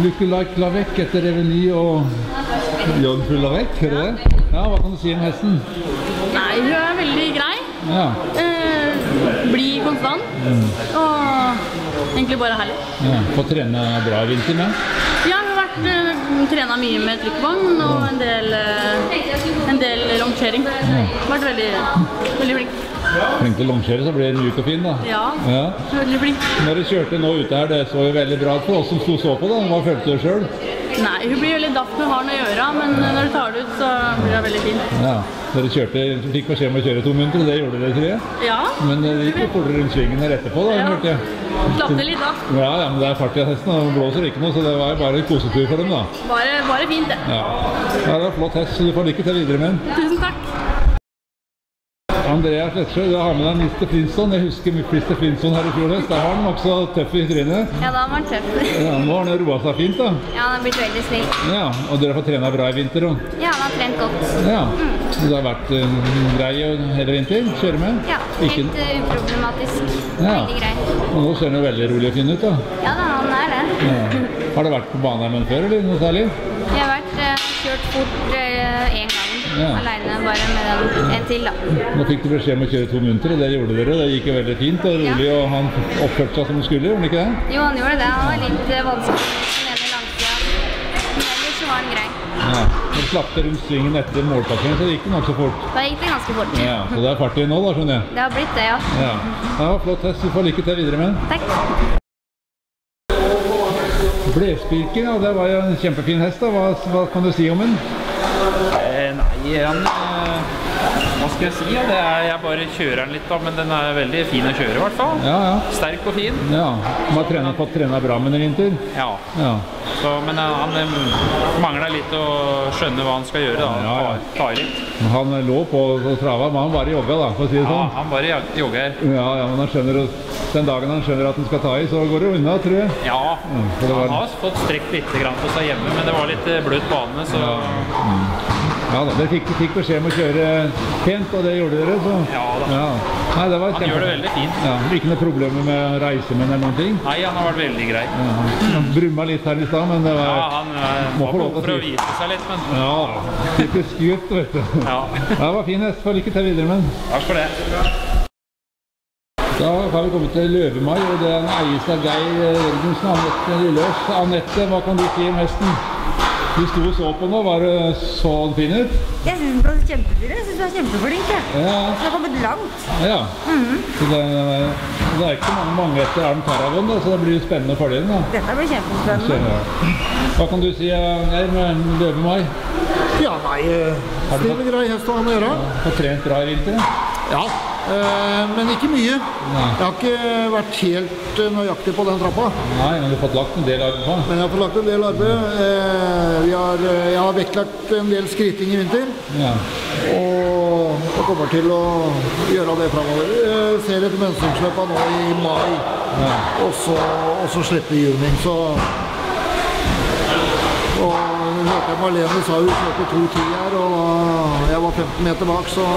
Lykke Lavec etter Reveny og Jodfull Lavec, hører du det? Ja, hva kan du si om hesten? Nei, hun er veldig grei. Ja. Blir konstant. Og egentlig bare herlig. Ja, får trene bra i vinter med? Ja, hun har trenet mye med trykkvogn og en del longering. Vært veldig flink. Flink til å longere, så blir det mjuk og fin da. Ja, veldig flink. Når du kjørte nå ute her, det så jo veldig bra ut for oss som stod så på da. Hva følte du selv? Nei, hun blir veldig daft med haren å gjøre, men når du tar det ut, så blir det veldig fint. Ja, dere fikk beskjed om å kjøre 2 minutter, det gjorde dere, tror jeg? Ja. Men det gikk jo fortere rundt svingen her etterpå da, hørte jeg. Klapte litt da. Ja, men det er fart i hesten, og den blåser ikke noe, så det var jo bare en kosetur for dem da. Bare fint det. Ja, det var flott hest, så du får lykke til videre med den. Tusen takk. Andrea Slettsjø, du har med deg Mr. Flintstone. Jeg husker Mr. Flintstone her i fjor høst. Da var han også tøff i trynet. Ja, da var han tøff. Ja, nå har han roet seg fint da. Ja, han har blitt veldig snill. Ja, og dere får trene bra i vinter også. Ja, han har trent godt. Ja, så det har vært grei hele vinter, kjøre med? Ja, helt uproblematisk. Ja. Veldig grei. Og nå ser han jo veldig rolig og fin ut da. Ja da, han er det. Ja. Har du vært på Baneheim før, eller noe særlig? Jeg har kjørt fort en gang. Ja. Alene bare med en til da. Nå fikk du beskjed om å kjøre 2 minutter, og det gjorde dere. Det gikk jo veldig fint og rolig, og han oppførte seg som han skulle, gjorde han ikke det? Jo, han gjorde det. Han var litt vanskelig med den ene langsida. Men ellers så var han grei. Ja, når du slapp rundt svingen etter målpasseringen, så gikk det nok så fort. Da gikk det ganske fort. Ja, så det er fart i nå da, skjønner jeg. Det har blitt det, ja. Ja, flott hest. Du får lykke til videre med den. Takk. Blevspirken, ja, det var jo en kjempefin hest da. Hva kan du si om den? Nei, hva skal jeg si? Jeg bare kjører den litt da, men den er veldig fin å kjøre i hvert fall. Ja, ja. Sterk og fin. Ja, han har fått trene bra med den i vinter. Ja. Ja. Så, men han mangler litt å skjønne hva han skal gjøre da. Ja. Ta i litt. Han lå på trava, men han bare jogga da, for å si det sånn. Ja, han bare jogger. Ja, men han skjønner, den dagen han skjønner at han skal ta i, så går det unna, tror jeg. Ja, han har fått strekt litt på seg hjemme, men det var litt bløt bane, så... Ja da, dere fikk beskjed om å kjøre pent, og det gjorde dere, så... Ja da. Ja. Nei, det var han gjør det veldig fint. Ja, ikke noe problemer med å reise med eller noen ting? Nei, han har vært veldig grei. Ja, han brummet litt her i sted, men det var... Ja, han må få lov for å vise seg litt, men... Ja, typisk gutt, vet du. Ja. Det var fin hest, får lykke til videre med den. Takk for det. Da har vi kommet til Løvemai, og det er en eies av Geir Jørgensen, Anette Lillås. Anette, hva kan du si om hesten? Du sto og så på nå, var det så fin ut? Jeg synes den ble kjempefin, jeg synes du er kjempeflink, jeg. Ja. Så det har kommet langt. Ja, så det er ikke så mange etter Arm Tarragon da, så det blir spennende å følge den da. Dette blir kjempespennende. Hva kan du si, Geir, med Løvemai? Ja, nei, snill og grei hest å ha med å gjøre. Har trent bra i vinter? Ja, men ikke mye. Jeg har ikke vært helt nøyaktig på den trappa. Nei, men du har fått lagt en del arbeid på. Men jeg har fått lagt en del arbeid. Jeg har vektlagt en del skritting i vinter. Ja. Og jeg kommer til å gjøre det fremover. Jeg ser etter mønstringsløpet nå i mai. Ja. Og så slippe i juni. Og hørte jeg Marlene sa hun kjørte 2:10 her, og jeg var 15 meter bak, så...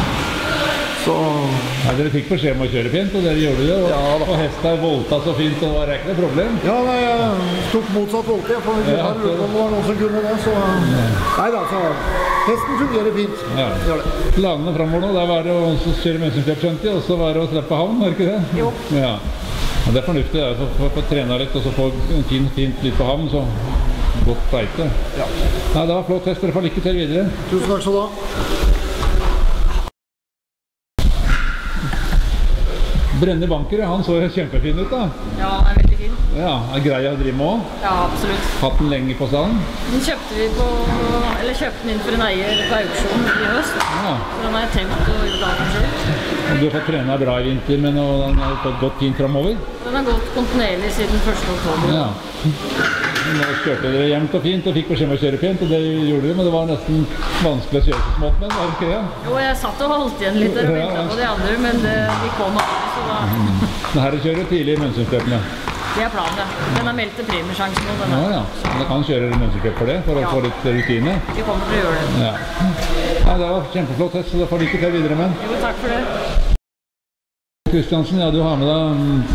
Nei, dere fikk beskjed om å kjøre fint, og dere gjorde det, og hesten volta så fint, og det var ikke noe problem. Ja, nei, jeg tok motsatt volte, jeg får ikke her ute om det var noen som kunne det, så... Nei da, så hesten fungerer fint. Ja. Gjør det. Planene fremover nå, det var det å kjøre mønstringsløp, skjønte jeg, og så var det å slippe havn, var det ikke det? Jo. Ja. Det er fornuftig, det, å få trene litt, og så få fint litt på havn, så godt beite. Ja. Nei, det var flott hest, dere får lykke til videre. Tusen takk skal du ha. Brenne Banker, han så kjempefin ut da. Ja, han er veldig fin. Ja, er grei å drive med også. Ja, absolutt. Hatt den lenge på stedet? Den kjøpte den inn for en eier på auksjon i høst. Ja. Så den har jeg tenkt å gjøre den selv. Du har fått trene deg bra i vinter, men den har fått gått fint fremover? Den har gått kontinuerlig siden 1. oktober. Ja. Nå kjørte dere jevnt og fint og fikk beskjed om å kjøre pent, og det gjorde dere, men det var nesten vanskelig å kjøre så smått med den, var det ikke det? Jo, jeg satt og holdt igjen litt og ventet på de andre, men de kom aldri, så da... Men her kjører tidlig i mønstringsløpene? Det er planen, ja. Den har meldt til premiesjansen nå, denne. Ja, ja. Men kan kjøre mønstringsløp for det, for å få litt rutine? Vi kommer til å gjøre det. Ja. Nei, det var kjempeflott hest, så da får lykke til videre med den. Jo, takk for det. Kristiansen, ja, du har med deg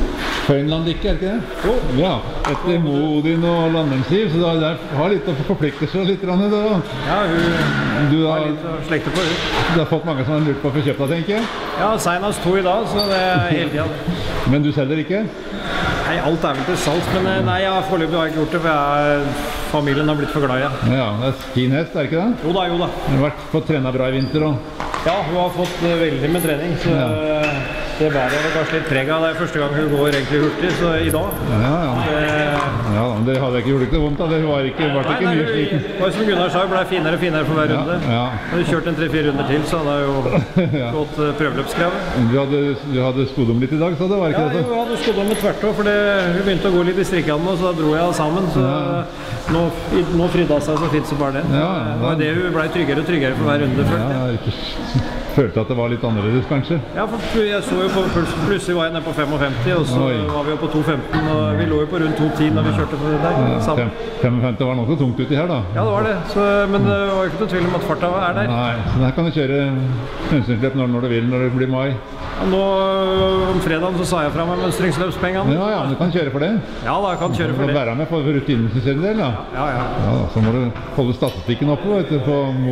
Føynland ikke, er det ikke det? Jo. Ja, etter Modin og Landingsliv, så du har litt å forplikte seg litt. Da. Ja, hun har litt å slekte på ut. Du har fått mange som har lurt på å få kjøpt deg, tenker jeg? Ja, senest 2 i dag, så det er hele tiden. Men du selger ikke? Nei, alt er vel til salgs, men nei, foreløpig har jeg ikke gjort det, for familien har blitt for glad i det. Ja, det er fin hest, er det ikke det? Jo da, jo da. Du har fått trenet bra i vinter og... Ja, hun har fått veldig med trening, så det bærer jeg kanskje litt preg av. Det er første gang hun går egentlig hurtig, så i dag. Ja, men det hadde jeg ikke gjort ikke vondt da, det var ikke mye sliten. Det var som Gunnar sa, det ble finere og finere for hver runde. Hadde kjørt en 3-4 runder til, så hadde jeg jo gått prøveløpskravet. Du hadde skodd om litt i dag, så det var ikke det? Ja, jeg hadde skodd om med tvert også, for hun begynte å gå litt i strikkene, og så dro jeg sammen, så nå fridde seg så fint som bare det. Det var det hun ble tryggere og tryggere for hver runde, følte jeg. Følte at det var litt annerledes, kanskje? Ja, for jeg så jo på plutselig var jeg nede på 55, og så var vi jo på 2.15, og vi lå jo på rundt 2.10 når vi kjørte på det der. 55 var noe tungt uti her, da? Ja, det var det, men det var jo ikke noe tvil om at farta er der. Nei, så der kan du kjøre mønstringsløp når du vil, når det blir mai. Ja, nå, om fredagen så sa jeg fra meg mønstringsløpspengene. Ja, du kan kjøre for det? Ja da, jeg kan kjøre for det. Du må være med for rutinen sin del, da? Ja. Så må du holde statistikken oppe, vet du,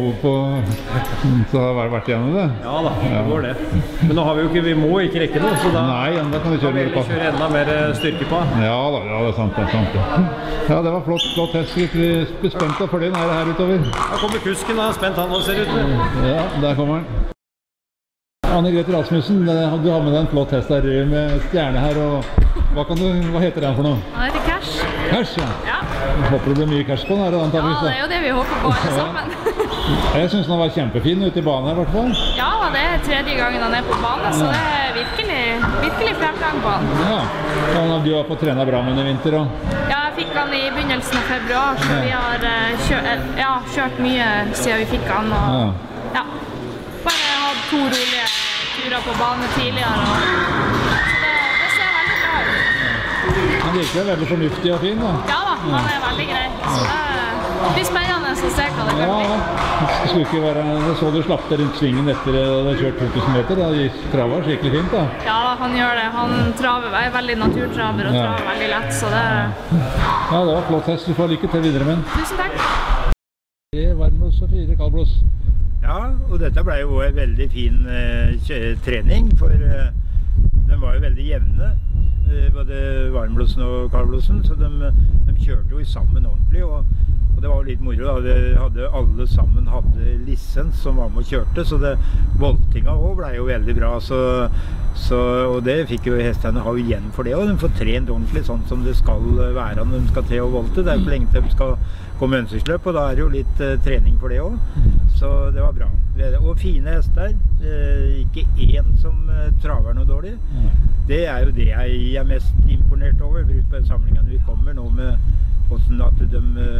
så har jeg vært igjennom det. Ja da, det går det. Men nå har vi må ikke rekke noe, så da kan vi kjøre enda mer styrke på. Ja, det er sant. Ja, det var flott hest. Vi er spent på den her utover. Da kommer kusken, da er spent han også, ser ut. Ja, der kommer han. Anne-Grete Rasmussen, du har med deg en flott hest der med stjerne her, og hva heter den for noe? Han heter Cash. Cash, ja. Jeg håper det blir mye cash på den her, antageligvis. Ja, det er jo det vi håper på alle sammen. Jeg synes den var kjempefin ute i banen her, i hvert fall. Ja, det er 3. gangen han er på banen, så det er virkelig fremgang på han. Ja, du har fått trenet bra med den i vinter, og... Ja, jeg fikk han i begynnelsen av februar, så vi har kjørt mye siden vi fikk han, og bare hatt 2 rolige turer på bane tidligere, så det ser veldig bra ut. Han virker veldig fornuftig og fin, da. Ja da, han er veldig grei, så det blir spennende å se hva det kan bli. Det skulle ikke være, det så du slapp det rundt svingen etter at du hadde kjørt 2000 meter, da gikk travet skikkelig fint, da. Ja da, han gjør det. Han er veldig naturtraver og traver veldig lett, så det... Ja, det var flott hest. Du får lykke til videre med den. Tusen takk. 3 varmblås og 4 kaldblås. Ja, og dette ble jo en veldig fin trening, for de var jo veldig jevne, både varmblåsen og kaldblåsen, så de kjørte jo sammen ordentlig, og det var jo litt moro da. Alle sammen hadde lisens som var med og kjørte, så voltinga også ble jo veldig bra, og det fikk jo hestene ha igjen for det, og de får trent ordentlig sånn som det skal være når de skal til å volte. Det er jo lenge til de skal gå mønstersløp, og da er det jo litt trening for det også. Så det var bra. Og fine hester. Ikke én som traver noe dårlig. Det er jo det jeg er mest imponert over, brukt på samlingene vi kommer nå med hvordan at de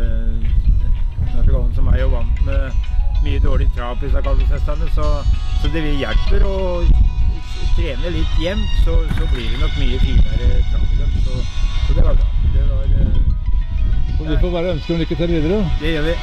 som er jo vant med mye dårlig trav på disse kaldblåshestene, så det hjelper å trene litt jevnt, så blir det nok mye finere trav i dem. Så det var bra. Så du får bare ønske om lykke til videre. Det gjør vi.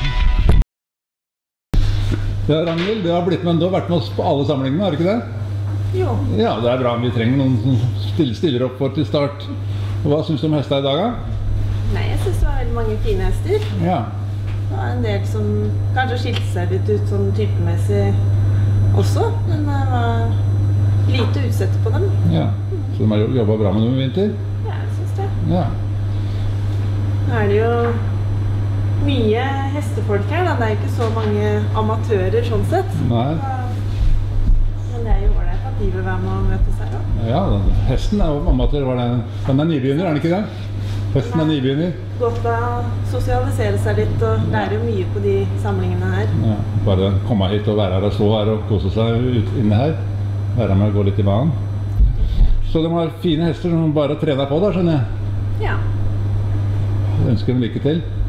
Ja, Ragnhild, du har vært med oss på alle samlingene, har du ikke det? Jo. Ja, det er bra. Vi trenger noen som stiller opp for til start. Hva synes du om hestene i dag, da? Nei, jeg synes det var veldig mange fine hester. Ja. Det var en del som kanskje skilte seg litt ut sånn typemessig også, men det var lite utsett på dem. Ja, så de har jobbet bra med dem i vinter? Ja, jeg synes det. Ja. Nå er det jo mye hestefolk her, da. Det er ikke så mange amatører sånn sett. Nei. Men det er jo ålreit at de vil være med å møtes her også. Ja, hesten er jo amatør. Den er nybegynner, er den ikke det? Hesten er nybegynner. Godt å sosialisere seg litt og lære mye på de samlingene her. Ja, bare komme hit og være her og stå her og kose seg inne her. Være med og gå litt i banen. Så de har fine hester som bare trener på da, skjønner jeg. Ja. Jeg ønsker dem lykke til.